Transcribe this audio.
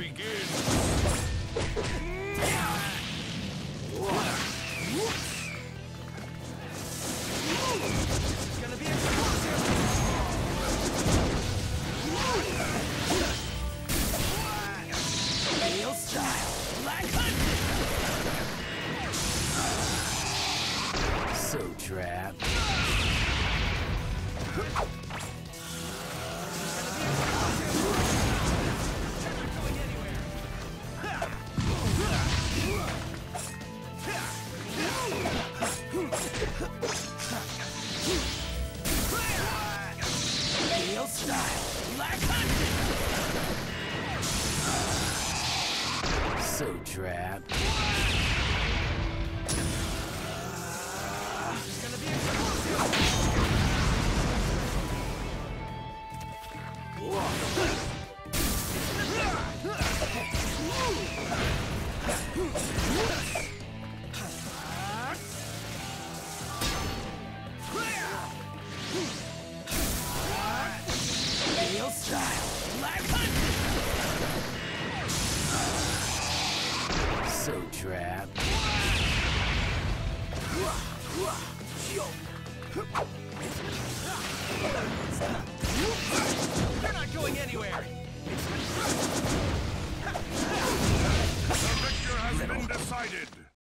begin. It's gonna be explosive. Real style, Black Hunt. So trapped. Real style, Black Hunt. So trapped. It's gonna be Real style, Black Hunt. So trapped. They're not going anywhere. The victor has been decided.